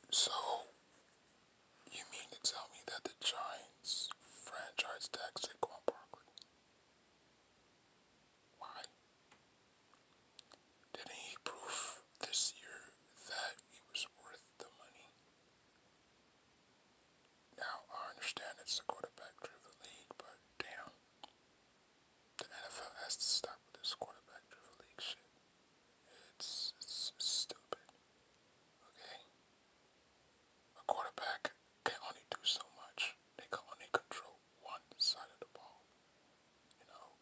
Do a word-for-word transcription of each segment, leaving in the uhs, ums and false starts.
So, you mean to tell me that the Giants franchise tag Saquon Barkley? Why? Didn't he prove this year that he was worth the money? Now, I understand it's a quarterback-driven league, but damn, the N F L has to stop with this quarterback-driven league shit. It's, it's, it's stupid, okay? A quarterback can only do so much. They can only control one side of the ball, you know?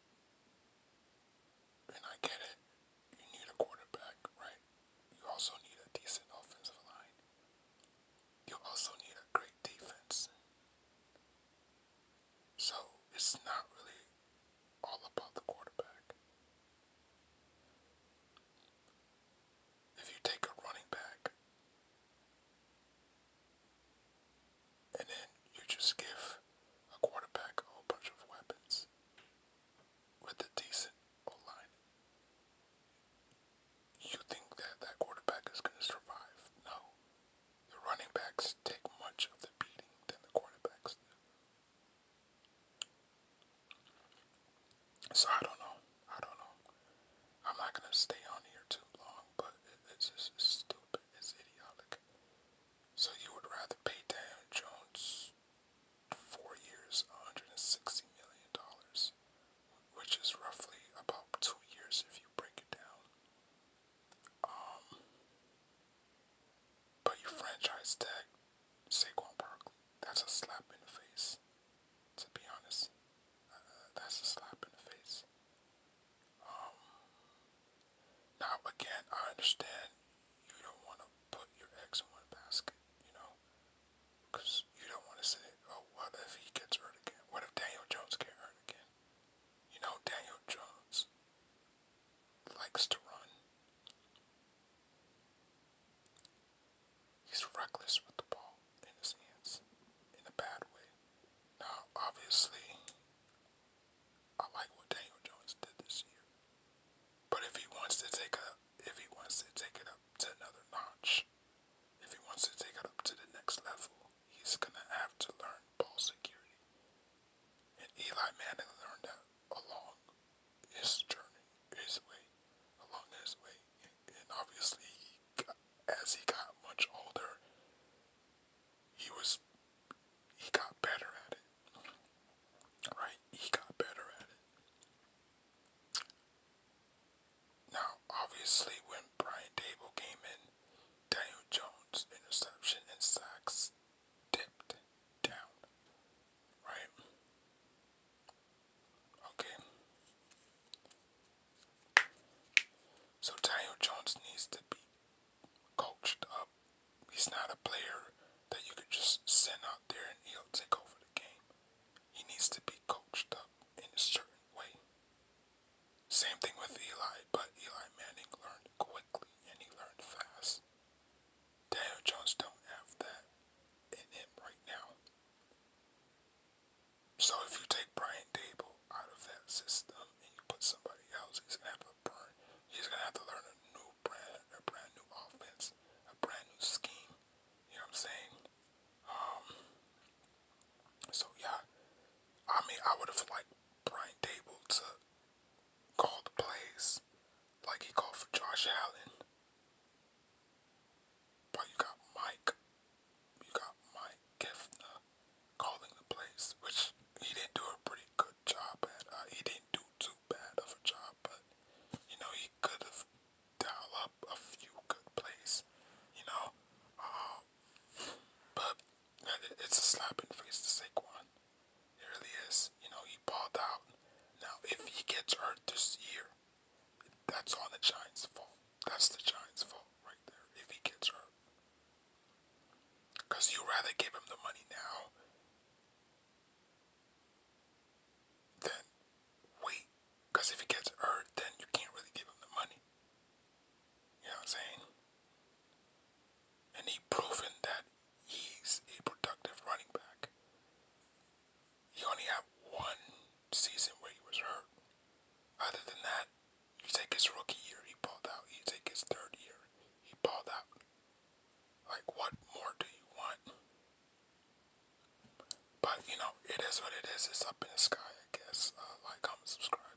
And I get it. You need a quarterback, right? You also need a decent offensive line. You also need a great defense. So it's not really all about the quarterback. If you take a running back and then you just give a quarterback a whole bunch of weapons with a decent O-line, you think that that quarterback is going to survive? No. The running backs take much of the beating than the quarterbacks do. So I don't know. I don't know. I'm not going to stay on here too long, but it, it's just it's stupid. It's idiotic. So you would rather pay Daniel Jones four years, one hundred sixty million dollars, which is roughly about two years if you break it down. Um, but you franchise tag Saquon Barkley. That's a slap in the face, to be honest. Uh, that's a slap in the face. Um, now, again, I understand you don't want to put your eggs in one basket, you know, because you don't want to say, oh, what if he gets hurt again? What if Daniel Jones gets hurt again? You know, Daniel Jones likes to run. He's reckless with the ball in his hands, in a bad way. Now, obviously, I like what Daniel Jones did this year. But if he wants to take it up, if he wants to take it up to another notch, if he wants to take it up to the next level, he's gonna have to learn ball security. And Eli Manning learned that along his journey, his way, along his way. And obviously, he got, as he got much older, he was he got better at it. Right? He got better at it. Now, obviously, when Brian Dable came in, Daniel Jones' interception and sacks dipped down. Right? Okay. So Daniel Jones needs to be coached up. He's not a player that you could just send out there and he'll take over the game. He needs to be coached up in a certain way. Same thing with Eli, but Eli Manning learned quickly and he learned fast. Daniel Jones don't have that in him right now. So if you take Brian Dable out of that system and you put somebody else, he's gonna have to burn. He's gonna have to learn a new brand, a brand new offense, a brand new scheme. You know what I'm saying? Um. So yeah, I mean, I would have liked Brian Dable to call the plays like he called for Josh Allen. But you got Mike, you got Mike Giffner calling the plays, which he didn't do a pretty good job at. Uh, he didn't do too bad of a job, but you know he could have dialed up a few good plays. You know, uh, but it's a slap in the face to Saquon. It really is. You know, he balled out. Now, if he gets hurt this year, that's on the Giants' fault. That's the Giants' fault right there, if he gets hurt. Because you rather give him the money now than wait. Because if he gets hurt, then you can't really give him the money. You know what I'm saying? And he proven that he's a productive running back. He only had one season where he was hurt. Other than that, you take his rookie year, he balled out. You take his third year, he balled out. Like, what you know, it is what it is. It's up in the sky, I guess. Uh, like, comment, subscribe.